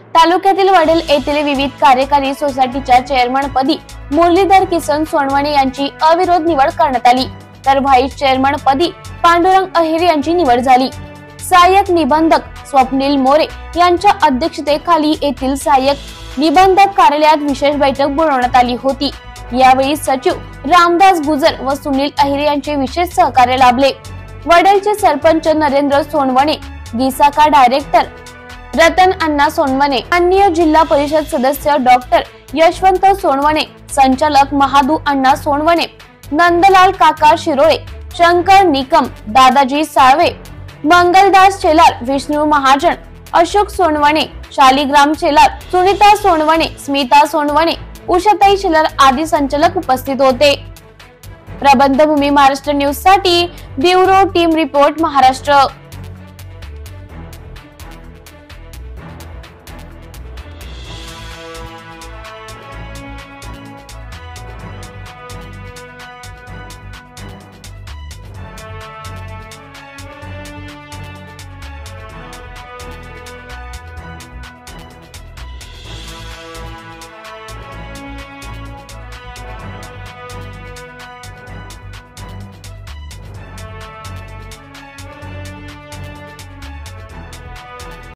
तालुक्यातील वडेल येथील विविध कार्यकारी सोसायटीच्या चेअरमनपदी मुरलीधर किसन सोनवणे यांची अविरोध निवड करण्यात आली, तर व्हाईस चेअरमनपदी पांडुरंग अहिर यांची निवड झाली। सहाय्यक निबंधक स्वप्नील मोरे यांच्या अध्यक्षतेखाली येथील सहाय्यक निबंधक कार्यालयात विशेष बैठक बोलावण्यात आली होती। यावेळी सचिव रामदास गुजर व सुनील अहिर यांचे विशेष सहकार्य लाभले। वडेलचे सरपंच नरेंद्र सोनवणे, गिसाका डायरेक्टर रतन अण्णा सोनवणे, अन्य जिल्हा परिषद सदस्य डॉक्टर यशवंत सोनवणे, संचालक महादू अण्णा सोनवणे, नंदलाल काका शिरोळे, शंकर निकम, दादाजी साळवे, मंगलदास शेलार, विष्णू महाजन, अशोक सोनवणे, शालिग्राम शेलार, सुनीता सोनवणे, स्मिता सोनवणे, उषाताई शेलार आदी संचालक उपस्थित होते। प्रबंधभूमी महाराष्ट्र न्यूज साठी ब्युरो टीम रिपोर्ट महाराष्ट्र।